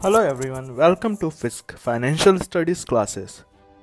Hello everyone, welcome to FISC Financial Studies classes.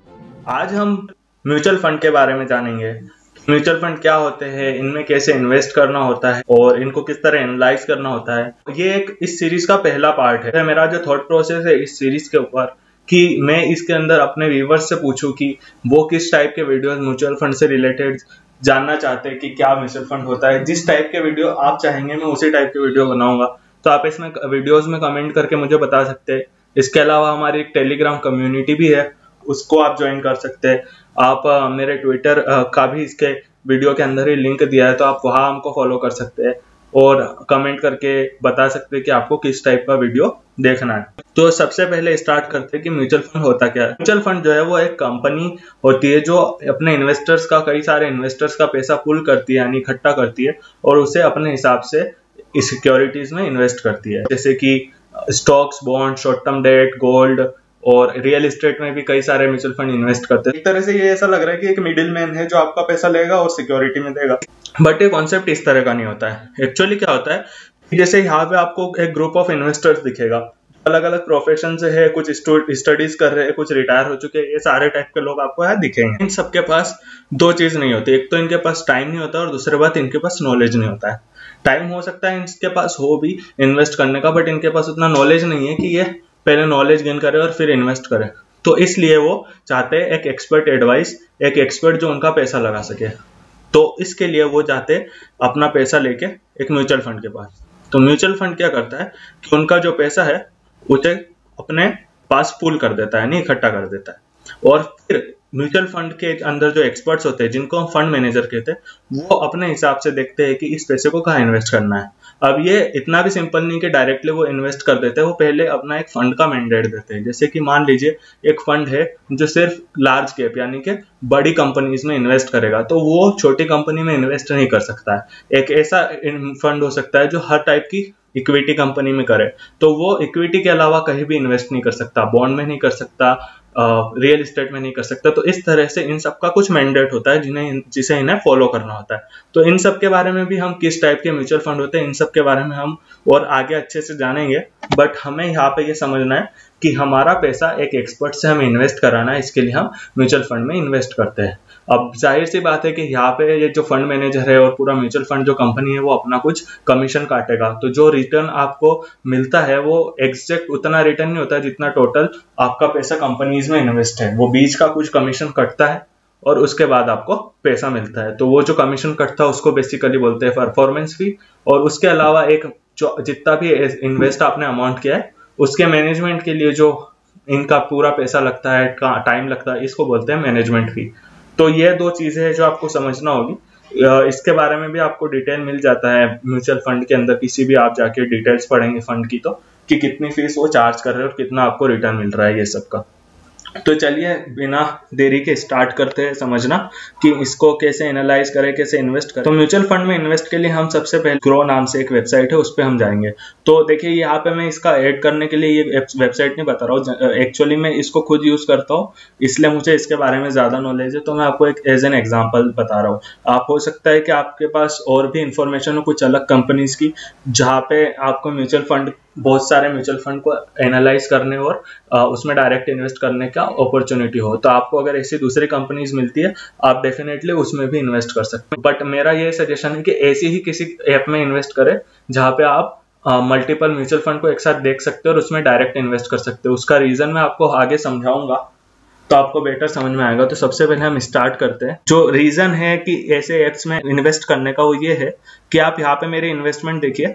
आज हम mutual fund के बारे में जानेंगे। म्यूचुअल फंड क्या होते हैं, इनमें कैसे इन्वेस्ट करना होता है और इनको किस तरह एनालाइज करना होता है। ये एक इस सीरीज का पहला पार्ट है। मेरा जो थॉट प्रोसेस है इस सीरीज के ऊपर कि मैं इसके अंदर अपने व्यूवर्स से पूछूं कि वो किस टाइप के वीडियोस म्यूचुअल फंड से रिलेटेड जानना चाहते हैं कि क्या म्यूचुअल फंड होता है। जिस टाइप के वीडियो आप चाहेंगे मैं उसी टाइप के वीडियो बनाऊंगा। तो आप इसमें वीडियोस में कमेंट करके मुझे बता सकते हैं। इसके अलावा हमारी एक टेलीग्राम कम्युनिटी भी है, उसको आप ज्वाइन कर सकते हैं। आप मेरे ट्विटर का भी इसके वीडियो के अंदर ही लिंक दिया है, तो आप वहां हमको फॉलो कर सकते हैं और कमेंट करके बता सकते हैं कि आपको किस टाइप का वीडियो देखना है। तो सबसे पहले स्टार्ट करते हैं कि म्यूचुअल फंड होता क्या है। म्यूचुअल फंड जो है वो एक कंपनी होती है जो अपने इन्वेस्टर्स का, कई सारे इन्वेस्टर्स का पैसा पुल करती है, यानी इकट्ठा करती है और उसे अपने हिसाब से इस सिक्योरिटीज में इन्वेस्ट करती है, जैसे कि stocks, bond, short term debt, gold और रियल एस्टेट में भी कई सारे म्यूचुअल फंड इन्वेस्ट करते हैं। एक तरह से ये ऐसा लग रहा है कि एक मिडिल मैन है जो आपका पैसा लेगा और सिक्योरिटी में देगा, बट ये कॉन्सेप्ट इस तरह का नहीं होता है। एक्चुअली क्या होता है, जैसे यहाँ पे आपको एक ग्रुप ऑफ इन्वेस्टर्स दिखेगा, अलग अलग प्रोफेशन से है, कुछ स्टडीज कर रहे हैं, कुछ रिटायर हो चुके हैं, ये सारे टाइप के लोग आपको यहाँ दिखेंगे। इन सबके पास दो चीज नहीं होती, एक तो इनके पास टाइम नहीं होता और दूसरी बात इनके पास नॉलेज नहीं होता है। टाइम हो सकता है इनके पास हो भी इन्वेस्ट करने का, बट इनके पास उतना नॉलेज नहीं है कि ये पहले नॉलेज गेन करे और फिर इन्वेस्ट करे। तो इसलिए वो चाहते हैं एक एक्सपर्ट एडवाइस, एक एक्सपर्ट जो उनका पैसा लगा सके। तो इसके लिए वो चाहते अपना पैसा लेके एक म्यूचुअल फंड के पास। तो म्यूचुअल फंड क्या करता है कि उनका जो पैसा है उसे अपने पास पूल कर देता है, यानी इकट्ठा कर देता है। और फिर म्यूचुअल फंड के अंदर जो एक्सपर्ट्स होते हैं, जिनको हम फंड मैनेजर कहते हैं, वो अपने हिसाब से देखते हैं कि इस पैसे को कहाँ इन्वेस्ट करना है। अब ये इतना भी सिंपल नहीं कि डायरेक्टली वो इन्वेस्ट कर देते हैं, वो पहले अपना एक फंड का मैंडेट देते हैं। जैसे कि मान लीजिए एक फंड है जो सिर्फ लार्ज कैप यानी कि बड़ी कंपनीज में इन्वेस्ट करेगा, तो वो छोटी कंपनी में इन्वेस्ट नहीं कर सकता है। एक ऐसा फंड हो सकता है जो हर टाइप की इक्विटी कंपनी में करे, तो वो इक्विटी के अलावा कहीं भी इन्वेस्ट नहीं कर सकता, बॉन्ड में नहीं कर सकता, रियल एस्टेट में नहीं कर सकता। तो इस तरह से इन सबका कुछ मैंडेट होता है जिसे इन्हें फॉलो करना होता है। तो इन सब के बारे में भी, हम किस टाइप के म्यूचुअल फंड होते हैं इन सब के बारे में हम और आगे अच्छे से जानेंगे। बट हमें यहाँ पे ये समझना है कि हमारा पैसा एक एक्सपर्ट से हमें इन्वेस्ट कराना है, इसके लिए हम म्यूचुअल फंड में इन्वेस्ट करते हैं। अब जाहिर सी बात है कि यहाँ पे ये जो फंड मैनेजर है और पूरा म्यूचुअल फंड जो कंपनी है वो अपना कुछ कमीशन काटेगा। तो जो रिटर्न आपको मिलता है वो एग्जैक्ट उतना रिटर्न नहीं होता है जितना टोटल आपका पैसा कंपनीज में इन्वेस्ट है। वो बीच का कुछ कमीशन कटता है और उसके बाद आपको पैसा मिलता है। तो वो जो कमीशन कटता है उसको बेसिकली बोलते हैं परफॉर्मेंस फी। और उसके अलावा एक जो जितना भी इन्वेस्ट आपने अमाउंट किया है उसके मैनेजमेंट के लिए जो इनका पूरा पैसा लगता है, टाइम लगता है, इसको बोलते हैं मैनेजमेंट फी। तो ये दो चीजें हैं जो आपको समझना होगी। इसके बारे में भी आपको डिटेल मिल जाता है म्यूचुअल फंड के अंदर, किसी भी आप जाके डिटेल्स पढ़ेंगे फंड की तो, कि कितनी फीस वो चार्ज कर रहे हैं और कितना आपको रिटर्न मिल रहा है ये सब का। तो चलिए बिना देरी के स्टार्ट करते हैं समझना कि इसको कैसे एनालाइज करें, कैसे इन्वेस्ट करें। तो म्यूचुअल फंड में इन्वेस्ट के लिए हम सबसे पहले ग्रो नाम से एक वेबसाइट है, उस पर हम जाएंगे। तो देखिए यहाँ पे मैं इसका ऐड करने के लिए ये वेबसाइट नहीं बता रहा हूँ, एक्चुअली मैं इसको खुद यूज करता हूँ, इसलिए मुझे इसके बारे में ज्यादा नॉलेज है। तो मैं आपको एक एज एन एग्जाम्पल बता रहा हूँ। आप हो सकता है कि आपके पास और भी इंफॉर्मेशन हो कुछ अलग कंपनीज की, जहाँ पे आपको म्यूचुअल फंड, बहुत सारे म्यूचुअल फंड को एनालाइज करने और उसमें डायरेक्ट इन्वेस्ट करने का अपॉर्चुनिटी हो। तो आपको अगर ऐसी दूसरी कंपनीज मिलती है आप डेफिनेटली उसमें भी इन्वेस्ट कर सकते हैं। बट मेरा ये सजेशन है कि ऐसी ही किसी ऐप में इन्वेस्ट करें जहाँ पे आप मल्टीपल म्यूचुअल फंड को एक साथ देख सकते हो और उसमें डायरेक्ट इन्वेस्ट कर सकते हो। उसका रीजन मैं आपको आगे समझाऊंगा तो आपको बेटर समझ में आएगा। तो सबसे पहले हम स्टार्ट करते हैं। जो रीजन है कि ऐसे एप्स में इन्वेस्ट करने का वो ये है कि आप यहाँ पे मेरे इन्वेस्टमेंट देखिए।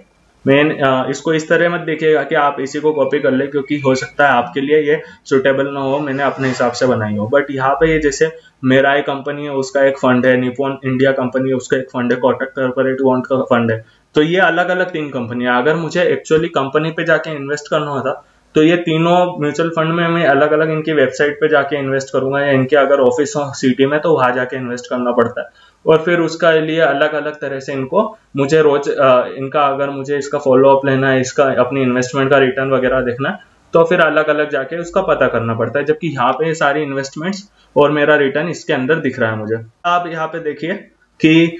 मैं इसको इस तरह मत देखिएगा कि आप इसी को कॉपी कर ले, क्योंकि हो सकता है आपके लिए ये सुटेबल ना हो, मैंने अपने हिसाब से बनाई हो। बट यहाँ पे ये जैसे मेरा एक कंपनी है उसका एक फंड है, निपॉन इंडिया कंपनी है उसका एक फंड है, कोटक कॉर्पोरेट बॉन्ड का फंड है। तो ये अलग अलग 3 कंपनी है। अगर मुझे एक्चुअली कंपनी पे जाके इन्वेस्ट करना होता तो ये तीनों म्यूचुअल फंड में मैं अलग अलग इनकी वेबसाइट पे जाके इन्वेस्ट करूंगा, या इनके अगर ऑफिस हो सिटी में तो वहां जाके इन्वेस्ट करना पड़ता है। और फिर उसका लिए अलग अलग तरह से इनको मुझे रोज इनका, अगर मुझे इसका फॉलो अप लेना है, इसका अपनी इन्वेस्टमेंट का रिटर्न वगैरह देखना है, तो फिर अलग अलग जाके उसका पता करना पड़ता है। जबकि यहाँ पे सारी इन्वेस्टमेंट्स और मेरा रिटर्न इसके अंदर दिख रहा है मुझे। आप यहाँ पे देखिए कि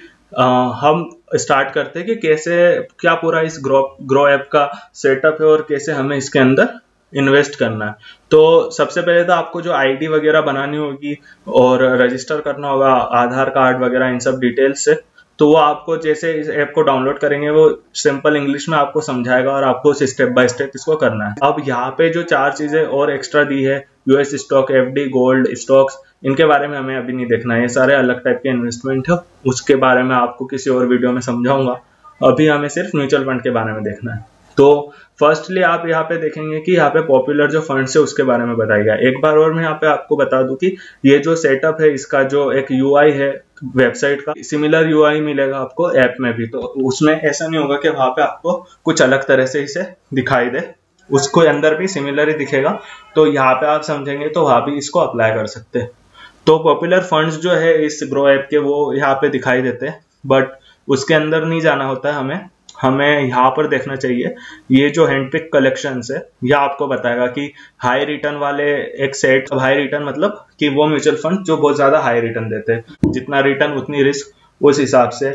हम स्टार्ट करते हैं कि कैसे, क्या पूरा इस ग्रो ऐप का सेटअप है और कैसे हमें इसके अंदर इन्वेस्ट करना है। तो सबसे पहले तो आपको जो आईडी वगैरह बनानी होगी और रजिस्टर करना होगा आधार कार्ड वगैरह इन सब डिटेल्स से। तो वो आपको जैसे इस ऐप को डाउनलोड करेंगे वो सिंपल इंग्लिश में आपको समझाएगा और आपको स्टेप बाय स्टेप इसको करना है। अब यहाँ पे जो 4 चीजें और एक्स्ट्रा दी है, US stock, FD, gold, stocks, इनके बारे में हमें अभी नहीं देखना है। ये सारे अलग टाइप के इन्वेस्टमेंट है, उसके बारे में आपको किसी और वीडियो में समझाऊंगा। अभी हमें सिर्फ म्यूचुअल फंड के बारे में देखना है। तो फर्स्टली आप यहाँ पे देखेंगे कि यहाँ पे पॉपुलर जो फंड्स है उसके बारे में बताया गया। एक बार और मैं यहाँ पे आपको बता दूं कि ये जो सेटअप है इसका जो एक यूआई है वेबसाइट का, सिमिलर यूआई मिलेगा आपको ऐप में भी। तो उसमें ऐसा नहीं होगा कि वहां पे आपको कुछ अलग तरह से इसे दिखाई दे, उसको अंदर भी सिमिलर ही दिखेगा। तो यहाँ पे आप समझेंगे तो वहां भी इसको अप्लाई कर सकते हैं। तो पॉपुलर फंड्स जो है इस ग्रो ऐप के वो यहाँ पे दिखाई देते हैं, बट उसके अंदर नहीं जाना होता है हमें यहाँ पर देखना चाहिए। ये जो हैंडपिक कलेक्शंस है यह आपको बताएगा कि हाई रिटर्न वाले एक सेट, हाई रिटर्न मतलब कि वो म्यूचुअल फंड जो बहुत ज्यादा हाई रिटर्न देते हैं, जितना रिटर्न उतनी रिस्क, उस हिसाब से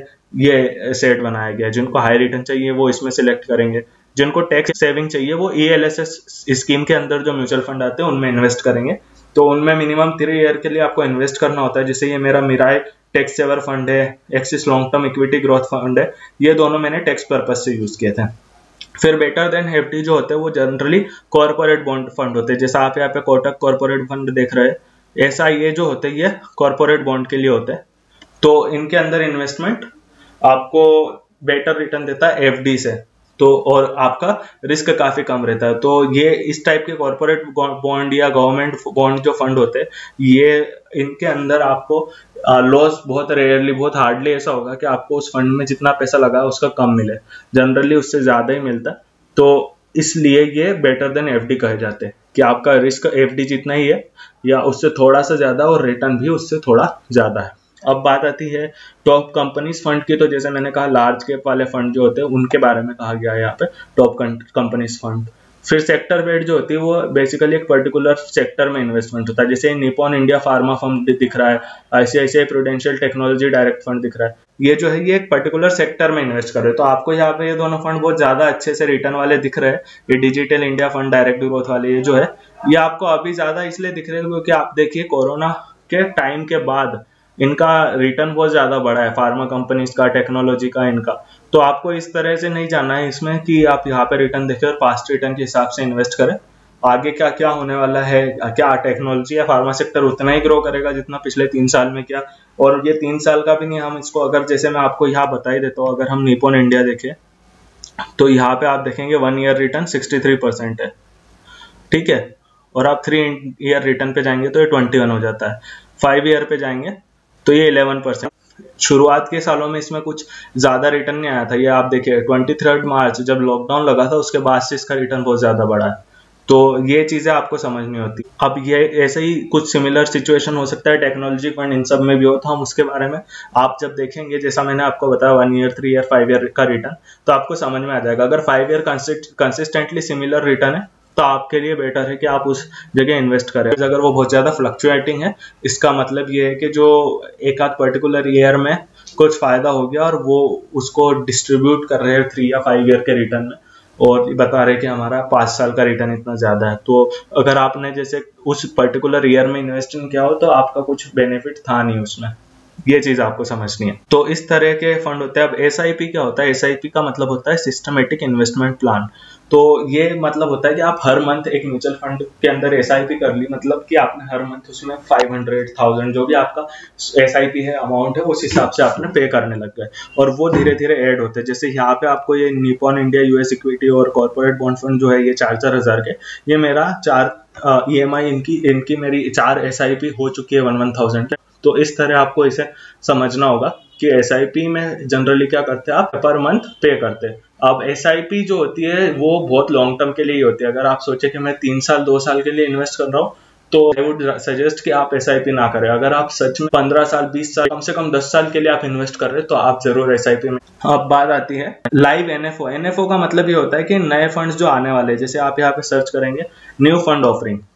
ये सेट बनाया गया है। जिनको हाई रिटर्न चाहिए वो इसमें सिलेक्ट करेंगे, जिनको टैक्स सेविंग चाहिए वो ELSS स्कीम के अंदर जो म्यूचुअल फंड आते हैं उनमें इन्वेस्ट करेंगे। तो उनमें मिनिमम 3 ईयर के लिए आपको इन्वेस्ट करना होता है। जैसे ये मेरा मिराई टैक्स सेवर फंड है, Axis long term equity growth fund है, ये दोनों मैंने टैक्स पर्पज से यूज किए थे। फिर बेटर देन एफडी जो होते हैं वो जनरली कॉर्पोरेट बॉन्ड फंड होते हैं। जैसा आप यहाँ पे कोटक कॉर्पोरेट फंड देख रहे हैं, ऐसा ये जो होते हैं ये कॉर्पोरेट बॉन्ड के लिए होते हैं। तो इनके अंदर इन्वेस्टमेंट आपको बेटर रिटर्न देता है एफडी से, तो और आपका रिस्क काफी कम रहता है। तो ये इस टाइप के कॉर्पोरेट बॉन्ड या गवर्नमेंट बॉन्ड जो फंड होते हैं, ये इनके अंदर आपको लॉस बहुत रेयरली, बहुत हार्डली ऐसा होगा कि आपको उस फंड में जितना पैसा लगा है उसका कम मिले, जनरली उससे ज्यादा ही मिलता है। तो इसलिए ये बेटर देन एफडी कहे जाते हैं कि आपका रिस्क एफडी जितना ही है या उससे थोड़ा सा ज्यादा और रिटर्न भी उससे थोड़ा ज्यादा है। अब बात आती है टॉप कंपनीज फंड की। तो जैसे मैंने कहा लार्ज कैप वाले फंड जो होते हैं उनके बारे में कहा गया है यहाँ पे टॉप कंपनीज फंड। फिर सेक्टर वेट जो होती है वो बेसिकली एक पर्टिकुलर सेक्टर में इन्वेस्टमेंट होता है। जैसे निपॉन इंडिया फार्मा फंड दिख रहा है, ICICI Prudential technology direct fund दिख रहा है, ये जो है ये एक पर्टिकुलर सेक्टर में इन्वेस्ट कर रहे हैं। तो आपको यहाँ पे ये दोनों फंड बहुत ज्यादा अच्छे से रिटर्न वाले दिख रहे हैं। ये digital India fund direct growth वाले ये जो है ये आपको अभी ज्यादा इसलिए दिख रहे हैं क्योंकि आप देखिए कोरोना के टाइम के बाद इनका रिटर्न बहुत ज्यादा बढ़ा है, फार्मा कंपनीज का, टेक्नोलॉजी का, इनका। तो आपको इस तरह से नहीं जानना है इसमें कि आप यहाँ पे रिटर्न देखें और पास्ट रिटर्न के हिसाब से इन्वेस्ट करें। आगे क्या क्या होने वाला है, क्या टेक्नोलॉजी या फार्मा सेक्टर उतना ही ग्रो करेगा जितना पिछले 3 साल में किया। और ये 3 साल का भी नहीं, हम इसको अगर जैसे मैं आपको यहाँ बता ही देता हूँ, अगर हम निपॉन इंडिया देखें तो यहाँ पे आप देखेंगे 1 ईयर रिटर्न 63% है, ठीक है। और आप 3 ईयर रिटर्न पे जाएंगे तो ये 21 हो जाता है, 5 ईयर पे जाएंगे तो ये 11%। शुरुआत के सालों में इसमें कुछ ज्यादा रिटर्न नहीं आया था। ये आप देखिए 23 मार्च जब लॉकडाउन लगा था उसके बाद से इसका रिटर्न बहुत ज्यादा बढ़ा है। तो ये चीजें आपको समझनी होती। अब ये ऐसे ही कुछ सिमिलर सिचुएशन हो सकता है टेक्नोलॉजी फंड इन सब में भी हो, तो हम उसके बारे में आप जब देखेंगे, जैसा मैंने आपको बताया 1 ईयर, 3 ईयर, 5 ईयर का रिटर्न, तो आपको समझ में आ जाएगा। अगर 5 ईयर कंसिस्टेंटली सिमिलर रिटर्न है तो आपके लिए बेटर है कि आप उस जगह इन्वेस्ट करें। अगर वो बहुत ज्यादा फ्लक्चुएटिंग है, इसका मतलब ये है कि जो एक आध पर्टिकुलर ईयर में कुछ फायदा हो गया और वो उसको डिस्ट्रीब्यूट कर रहे हैं 3 या 5 ईयर के रिटर्न में, और बता रहे कि हमारा 5 साल का रिटर्न इतना ज्यादा है। तो अगर आपने जैसे उस पर्टिकुलर ईयर में इन्वेस्ट किया हो तो आपका कुछ बेनिफिट था नहीं उसमें, ये चीज आपको समझनी है। तो इस तरह के फंड होते हैं। अब SIP क्या होता है? SIP का मतलब होता है सिस्टमेटिक इन्वेस्टमेंट प्लान। तो ये मतलब होता है कि आप हर मंथ एक म्यूचुअल फंड के अंदर SIP कर ली, मतलब कि आपने हर मंथ उसमें 500,000 जो भी आपका SIP है अमाउंट है उस हिसाब से आपने पे करने लग गए, और वो धीरे धीरे ऐड होते हैं। जैसे यहाँ पे आपको ये निपॉन इंडिया US इक्विटी और कॉर्पोरेट बॉन्ड फंड जो है ये 4-4 हजार के, ये मेरा 4 EMI इनकी मेरी 4 SIP हो चुकी है 1,000 के। तो इस तरह आपको इसे समझना होगा कि SIP में जनरली क्या करते हैं, आप पर मंथ पे करते हैं। अब SIP जो होती है वो बहुत लॉन्ग टर्म के लिए ही होती है। अगर आप सोचे कि मैं 3 साल 2 साल के लिए इन्वेस्ट कर रहा हूँ तो आई वुड सजेस्ट कि आप SIP ना करें। अगर आप सच में 15 साल 20 साल कम से कम 10 साल के लिए आप इन्वेस्ट कर रहे हैं तो आप जरूर SIP में। अब बात आती है लाइव NFO। NFO का मतलब ये होता है कि नए फंड्स जो आने वाले हैं, जैसे आप यहाँ पे सर्च करेंगे new fund offering,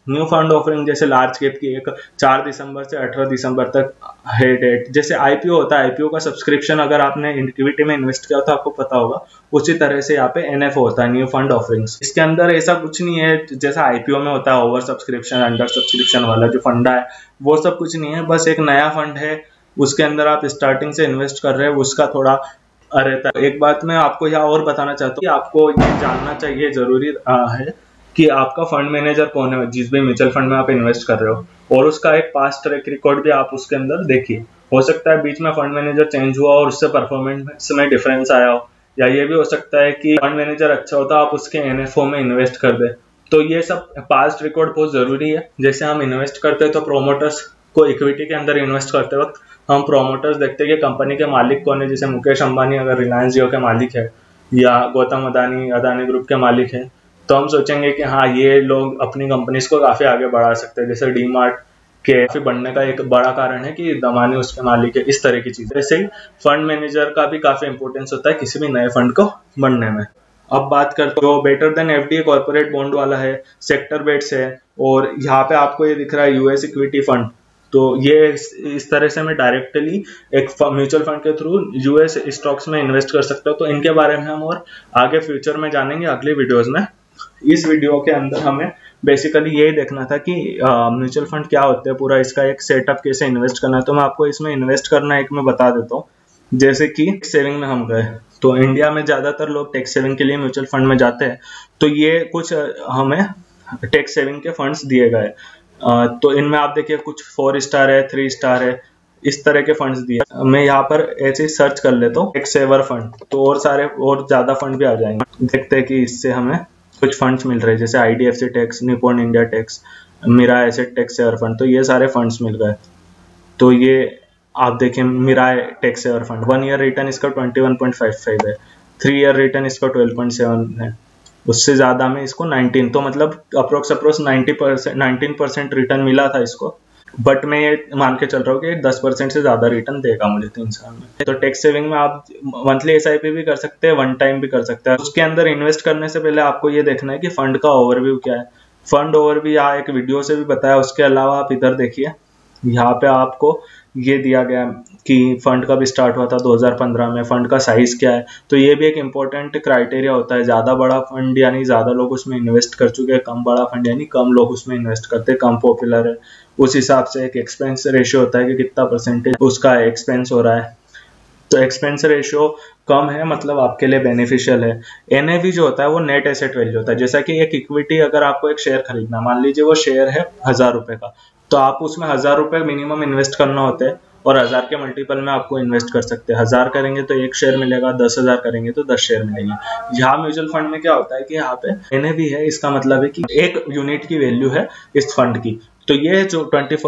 new fund offering जैसे लार्ज कैप की एक 4 दिसंबर से 18 दिसंबर तक है डेट। जैसे आईपीओ होता है, आईपीओ का सब्सक्रिप्शन अगर आपने इक्विटी में इन्वेस्ट किया तो आपको पता होगा, उसी तरह से यहाँ पे एनएफ होता है, न्यू फंड ऑफरिंग्स। इसके अंदर ऐसा कुछ नहीं है जैसा आईपीओ में होता है ओवर सब्सक्रिप्शन अंडर सब्सक्रिप्शन वाला जो फंडा है, वो सब कुछ नहीं है। बस एक नया फंड है, उसके अंदर आप स्टार्टिंग से इन्वेस्ट कर रहे हैं, उसका थोड़ा रहता है। एक बात मैं आपको यहाँ और बताना चाहता हूँ कि आपको ये जानना चाहिए, जरूरी है कि आपका फंड मैनेजर कौन है जिस भी म्यूचुअल फंड में आप इन्वेस्ट कर रहे हो, और उसका एक पास्ट ट्रैक रिकॉर्ड भी आप उसके अंदर देखिए। हो सकता है बीच में फंड मैनेजर चेंज हुआ और उससे परफॉर्मेंस में डिफरेंस आया हो, या ये भी हो सकता है कि फंड मैनेजर अच्छा होता आप उसके एनएफओ में इन्वेस्ट कर दे। तो ये सब पास्ट रिकॉर्ड बहुत जरूरी है। जैसे हम इन्वेस्ट करते हैं तो प्रोमोटर्स को इक्विटी के अंदर इन्वेस्ट करते वक्त हम प्रोमोटर्स देखते हैं कि कंपनी के मालिक कौन है। जैसे मुकेश अंबानी अगर रिलायंस जियो के मालिक है, या गौतम अदानी अदानी ग्रुप के मालिक है, तो हम सोचेंगे कि हाँ ये लोग अपनी कंपनीज को काफी आगे बढ़ा सकते हैं। जैसे डीमार्ट के काफी बढ़ने का एक बड़ा कारण है कि दमानी उसके मालिक है, इस तरह की चीजें। ऐसे ही फंड मैनेजर का भी काफी इंपॉर्टेंस होता है किसी भी नए फंड को बढ़ने में। अब बात करते जो better than FD corporate bond वाला है, सेक्टर बेट्स है, और यहाँ पे आपको ये दिख रहा है यूएस इक्विटी फंड। तो ये इस तरह से मैं डायरेक्टली एक म्यूचुअल फंड के थ्रू यूएस स्टॉक्स में इन्वेस्ट कर सकता हूँ। तो इनके बारे में हम और आगे फ्यूचर में जानेंगे अगली वीडियोस में। इस वीडियो के अंदर हमें बेसिकली यही देखना था कि म्यूचुअल फंड क्या होते हैं, पूरा इसका एक सेटअप कैसे इन्वेस्ट करना है। तो मैं आपको इसमें इन्वेस्ट करना एक मैं बता देता हूँ। जैसे कि टैक्स सेविंग में हम गए, तो इंडिया में ज्यादातर लोग टैक्स सेविंग के लिए म्यूचुअल फंड में जाते हैं। तो ये कुछ हमें टैक्स सेविंग के फंड्स दिए गए। तो इनमें आप देखिए कुछ 4 स्टार है, 3 स्टार है, इस तरह के फंड्स दिए। मैं यहाँ पर ऐसे सर्च कर लेता हूँ टैक्स सेवर फंड, तो और सारे और ज्यादा फंड भी आ जाएंगे। देखते हैं कि इससे हमें कुछ फंड्स मिल रहे हैं, जैसे IDFC tax, Nippon India tax, Mirae asset tax saver fund. तो ये सारे फंड्स मिल गए। तो ये आप देखें Mirae tax saver fund 1 year return इसका 21.55 है, 3 ईयर रिटर्न इसका 12.7 है, उससे ज्यादा में इसको 19, तो मतलब अप्रोक्स 19% रिटर्न मिला था इसको। बट मैं ये मान के चल रहा हूँ कि 10% से ज्यादा रिटर्न देगा मुझे 3 साल में। तो टैक्स सेविंग में आप मंथली एसआईपी भी कर सकते हैं, वन टाइम भी कर सकते हैं। उसके अंदर इन्वेस्ट करने से पहले आपको ये देखना है कि फंड का ओवरव्यू क्या है। फंड ओवरव्यू यहाँ एक वीडियो से भी बताया, उसके अलावा आप इधर देखिए, यहाँ पे आपको ये दिया गया कि फंड कब स्टार्ट हुआ था 2015 में, फंड का साइज क्या है। तो ये भी एक इम्पोर्टेंट क्राइटेरिया होता है। ज्यादा बड़ा फंड यानी ज्यादा लोग उसमें इन्वेस्ट कर चुके हैं, कम बड़ा फंड यानी कम लोग उसमें इन्वेस्ट करते हैं, कम पॉपुलर है। उस हिसाब से एक एक्सपेंस रेशियो होता है कि कितना परसेंटेज उसका एक्सपेंस हो रहा है। तो एक्सपेंस रेशियो कम है मतलब आपके लिए बेनिफिशियल है। एनएवी जो होता है वो नेट एसेट वैल्यू होता है। जैसा कि एक इक्विटी, अगर आपको एक शेयर खरीदना, मान लीजिए वो शेयर है 1000 रुपए का, तो आप उसमें 1000 रुपए मिनिमम इन्वेस्ट करना होता है, और 1000 के मल्टीपल में आपको इन्वेस्ट कर सकते हैं। 1000 करेंगे तो 1 शेयर मिलेगा, 10,000 करेंगे तो 10 शेयर मिलेंगे। यहाँ म्यूचुअल फंड में क्या होता है कि यहाँ पे एनएवी है, इसका मतलब है कि 1 यूनिट की वैल्यू है इस फंड की। तो ये जो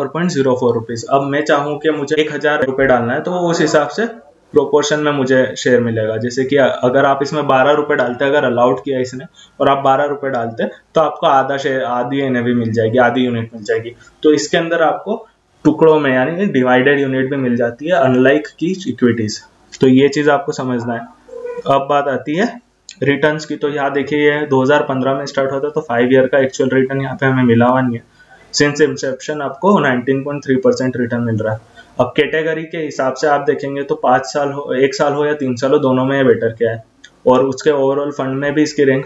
24.04 रुपीज, अब मैं चाहूँ कि मुझे 1000 रुपए डालना है, तो उस हिसाब से प्रोपोर्शन में मुझे शेयर मिलेगा। जैसे कि अगर आप इसमें 12 रुपए डालते, अगर अलाउड किया इसने और आप 12 रुपए डालते, तो आपको आधा शेयर, आधी एनएवी मिल जाएगी, आधी यूनिट मिल जाएगी। तो इसके अंदर आपको टुकड़ों में यानी डिवाइडेड यूनिट भी मिल जाती है, अनलाइक की इक्विटीज। तो ये चीज आपको समझना है। अब बात आती है रिटर्न्स की। तो यहाँ देखिए ये 2015 में स्टार्ट होता है, तो 5 ईयर का एक्चुअल रिटर्न यहाँ पे हमें मिला हुआ नहीं है। सिंस इंसेप्शन आपको 19.3% रिटर्न मिल रहा है। अब कैटेगरी के हिसाब से आप देखेंगे तो 5 साल हो, 1 साल हो या 3 साल हो, दोनों में बेटर क्या है। और उसके ओवरऑल फंड में भी इसकी रैंक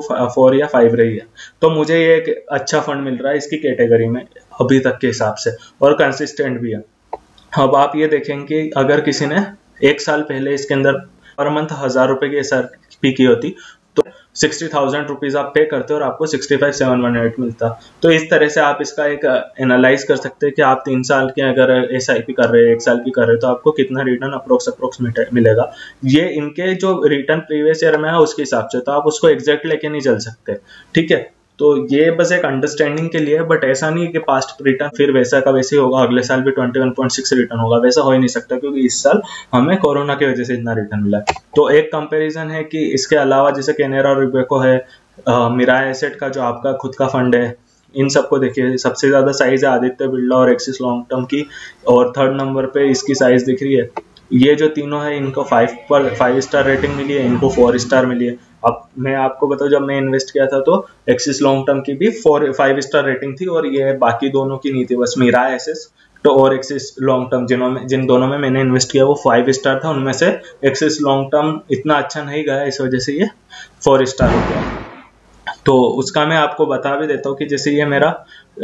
4 या 5 रही है। तो मुझे ये एक अच्छा फंड मिल रहा है इसकी कैटेगरी में अभी तक के हिसाब से, और कंसिस्टेंट भी है। अब आप ये देखेंगे अगर किसी ने 1 साल पहले इसके अंदर पर मंथ 1000 रुपए की एसआईपी की होती, तो 60,000 रुपीज आप पे करते हो और आपको 65,718 मिलता। तो इस तरह से आप इसका एक एनालाइज कर सकते हैं कि आप 3 साल के अगर एसआईपी कर रहे हैं, 1 साल की कर रहे हैं, तो आपको कितना रिटर्न अप्रोक्स मिलेगा। ये इनके जो रिटर्न प्रीवियस ईयर में है उसके हिसाब से, तो आप उसको एग्जैक्ट लेके नहीं चल सकते, ठीक है। तो ये बस एक अंडरस्टैंडिंग के लिए, बट ऐसा नहीं कि पास्ट रिटर्न फिर वैसा का वैसे ही होगा, अगले साल भी 21.6 रिटर्न होगा, वैसा हो ही नहीं सकता, क्योंकि इस साल हमें कोरोना की वजह से इतना रिटर्न मिला है। तो एक कंपैरिजन है कि इसके अलावा जैसे कैनेरा और रिबेको है, मिरा एसेट का जो आपका खुद का फंड है, इन सबको देखिए। सबसे ज्यादा साइज है आदित्य बिरला और एक्सिस लॉन्ग टर्म की, और 3rd नंबर पे इसकी साइज दिख रही है ये जो तीनों है इनको 5 स्टार रेटिंग मिली है, इनको 4 स्टार मिली है। अब मैं आपको बताऊं, जब मैं इन्वेस्ट किया था तो एक्सिस लॉन्ग टर्म की भी 5 स्टार रेटिंग थी, और ये बाकी दोनों की नहीं थी, बस मिराय एसेस तो और एक्सिस लॉन्ग टर्म जिन दोनों में मैंने इन्वेस्ट किया वो 5 स्टार था। उनमें से एक्सिस लॉन्ग टर्म इतना अच्छा नहीं गया, इस वजह से ये 4 स्टार हो गया। तो उसका मैं आपको बता भी देता हूँ कि जैसे ये मेरा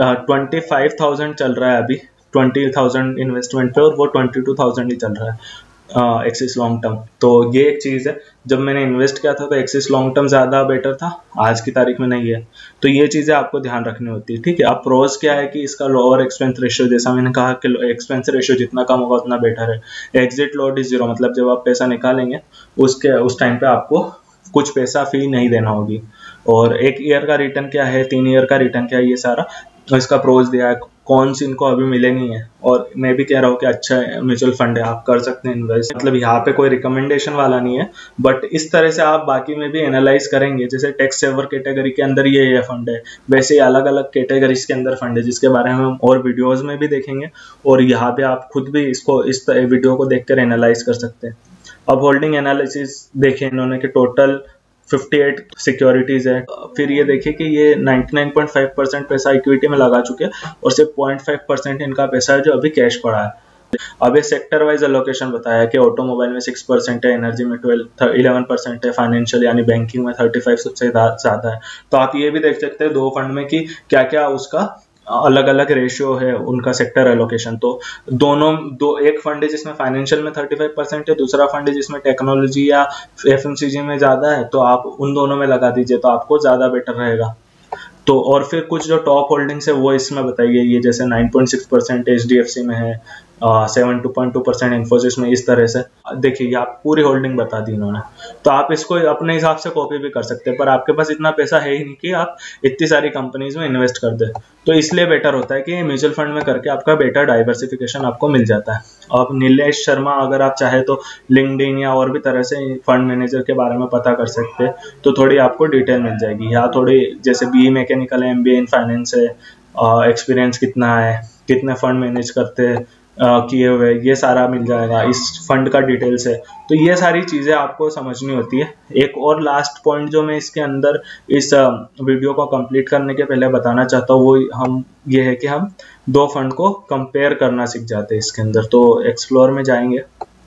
25,000 चल रहा है अभी, 20,000 इन्वेस्टमेंट पे, और वो 22,000 ही चल रहा है एक्सिस लॉन्ग टर्म। तो ये एक चीज़ है, जब मैंने इन्वेस्ट किया था तो एक्सिस लॉन्ग टर्म ज़्यादा बेटर था, आज की तारीख में नहीं है। तो ये चीज़ें आपको ध्यान रखनी होती है, ठीक है। अब प्रोज क्या है कि इसका लोअर एक्सपेंस रेशियो, जैसा मैंने कहा कि एक्सपेंस रेशियो जितना कम होगा उतना बेटर है। एग्जिट लोड इज 0, मतलब जब आप पैसा निकालेंगे उस टाइम पे आपको कुछ पैसा फी नहीं देना होगी। और 1 ईयर का रिटर्न क्या है, 3 ईयर का रिटर्न क्या है, ये सारा इसका प्रोज दिया है, कौन सी इनको अभी मिलेंगी है। और मैं भी कह रहा हूँ कि अच्छा म्यूचुअल फंड है, आप कर सकते हैं इन्वेस्ट, मतलब यहाँ पे कोई रिकमेंडेशन वाला नहीं है, बट इस तरह से आप बाकी में भी एनालाइज करेंगे। जैसे टैक्स सेवर कैटेगरी के अंदर ये फंड है, वैसे ही अलग अलग कैटेगरीज के अंदर फंड है, जिसके बारे में हम और वीडियोज में भी देखेंगे, और यहाँ पे आप खुद भी इसको इस वीडियो को देखकर एनालाइज कर सकते हैं। अब होल्डिंग एनालिसिस देखें इन्होंने कि टोटल 58 सिक्योरिटीज है। फिर ये देखिए कि ये 99.5% पैसा इक्विटी में लगा चुके हैं, और सिर्फ 0.5% इनका पैसा है जो अभी कैश पड़ा है। अब ये सेक्टर वाइज एलोकेशन बताया कि ऑटोमोबाइल में 6% है, एनर्जी में 11% है, फाइनेंशियल यानी बैंकिंग में 35 सबसे ज्यादा है। तो आप ये भी देख सकते हैं दो फंड में कि क्या क्या उसका अलग अलग रेशियो है उनका सेक्टर एलोकेशन। तो एक फंड है जिसमें फाइनेंशियल में 35% है, दूसरा फंड है जिसमें टेक्नोलॉजी या एफएमसीजी में ज्यादा है, तो आप उन दोनों में लगा दीजिए तो आपको ज्यादा बेटर रहेगा। तो और फिर कुछ जो टॉप होल्डिंग्स है वो इसमें बताई गई है, जैसे 9.6% एचडीएफसी में है, 7.2% इन्फोसिस में, इस तरह से देखिए आप पूरी होल्डिंग बता दी इन्होंने। तो आप इसको अपने हिसाब से कॉपी भी कर सकते हैं, पर आपके पास इतना पैसा है ही नहीं कि आप इतनी सारी कंपनीज में इन्वेस्ट कर दे। तो इसलिए बेटर होता है कि म्यूचुअल फंड में करके आपका बेटर डाइवर्सिफिकेशन आपको मिल जाता है। अब नीलेश शर्मा अगर आप चाहे तो लिंक्डइन या और भी तरह से फंड मैनेजर के बारे में पता कर सकते हैं, तो थोड़ी आपको डिटेल मिल जाएगी। यहाँ थोड़ी जैसे बीई मैकेनिकल है, एमबीए इन फाइनेंस है, एक्सपीरियंस कितना है, कितने फंड मैनेज करते हैं किए हुए, ये सारा मिल जाएगा, इस फंड का डिटेल्स है। तो ये सारी चीज़ें आपको समझनी होती है। एक और लास्ट पॉइंट जो मैं इसके अंदर इस वीडियो को कंप्लीट करने के पहले बताना चाहता हूँ, वो ये है कि हम दो फंड को कंपेयर करना सीख जाते हैं इसके अंदर। तो एक्सप्लोर में जाएंगे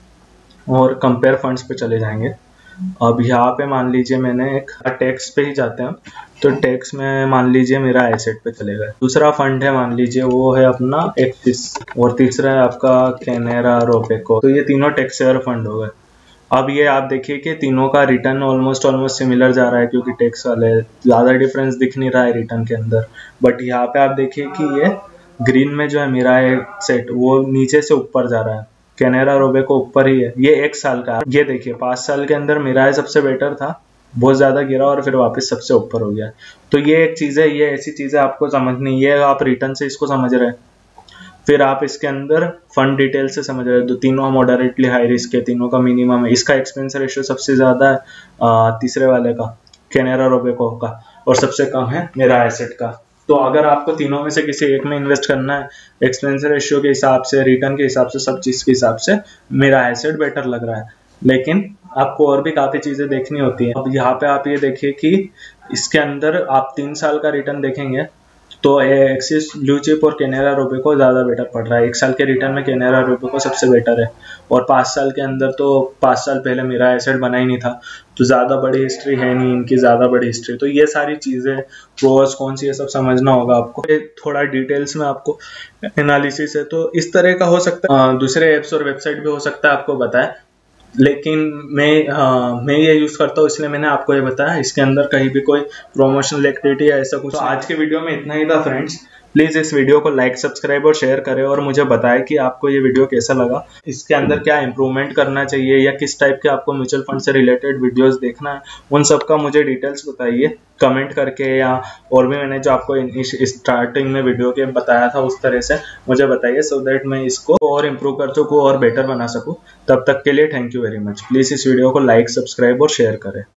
और कंपेयर फंड्स पे चले जाएंगे। अब यहाँ पे मान लीजिए मैंने एक टैक्स पे ही जाते हैं, तो टैक्स में मान लीजिए मेरा एसेट पे चले गए। दूसरा फंड है मान लीजिए वो है अपना एक्सिस, और तीसरा है आपका कैनेरा रोबेको। तो ये तीनों टैक्स सेवर फंड हो गए। अब ये आप देखिए कि तीनों का रिटर्न ऑलमोस्ट सिमिलर जा रहा है, क्योंकि टैक्स वाले ज्यादा डिफरेंस दिख नहीं रहा है रिटर्न के अंदर। बट यहाँ पे आप देखिए कि ये ग्रीन में जो है मेरा सेट वो नीचे से ऊपर जा रहा है, कैनेरा रोबेको ऊपर ही है। ये 1 साल का है, ये देखिए 5 साल के अंदर मेरा सबसे बेटर था, बहुत ज्यादा गिरा और फिर वापस सबसे ऊपर हो गया। तो ये एक चीज है, ये ऐसी चीज है आपको समझनी, ये आप रिटर्न से इसको समझ रहे हैं। फिर आप इसके अंदर फंड डिटेल से समझ रहे हो, तीनों मॉडरेटली हाई रिस्क है, तीनों का मिनिमम है, इसका एक्सपेंस रेशियो सबसे ज्यादा है तीसरे वाले का कैनेरा रोबेको का, और सबसे कम है मेरा एसेट का। तो अगर आपको तीनों में से किसी एक में इन्वेस्ट करना है, एक्सपेंस रेशियो के हिसाब से, रिटर्न के हिसाब से, सब चीज के हिसाब से मेरा एसेट बेटर लग रहा है, लेकिन आपको और भी काफी चीजें देखनी होती है। अब यहाँ पे आप ये देखिए कि इसके अंदर आप 3 साल का रिटर्न देखेंगे तो एक्सिस ब्लू चिप और कैनेरा रोबेको ज्यादा बेटर पड़ रहा है। 1 साल के रिटर्न में कैनेरा रोबेको सबसे बेटर है, और 5 साल के अंदर तो 5 साल पहले मेरा एसेट बना ही नहीं था, तो ज्यादा बड़ी हिस्ट्री है नहीं इनकी, ज्यादा बड़ी हिस्ट्री। तो ये सारी चीजें प्रोस कौन सी ये सब समझना होगा आपको, थोड़ा डिटेल्स में आपको एनालिसिस है। तो इस तरह का हो सकता है, दूसरे एप्स और वेबसाइट भी हो सकता है आपको बताए, लेकिन मैं ये यूज करता हूँ इसलिए मैंने आपको ये बताया। इसके अंदर कहीं भी कोई प्रोमोशनल एक्टिविटी या ऐसा कुछ। तो आज के वीडियो में इतना ही था फ्रेंड्स। प्लीज इस वीडियो को लाइक, सब्सक्राइब और शेयर करें, और मुझे बताएं कि आपको ये वीडियो कैसा लगा, इसके अंदर क्या इंप्रूवमेंट करना चाहिए, या किस टाइप के आपको म्यूचुअल फंड से रिलेटेड वीडियोस देखना है। उन सब का मुझे डिटेल्स बताइए कमेंट करके, या और भी मैंने जो आपको स्टार्टिंग में वीडियो के बताया था उस तरह से मुझे बताइए, सो दैट मैं इसको और इम्प्रूव कर सकूँ और बेटर बना सकूँ। तब तक के लिए thank you very much. Please इस वीडियो को लाइक, सब्सक्राइब और शेयर करें।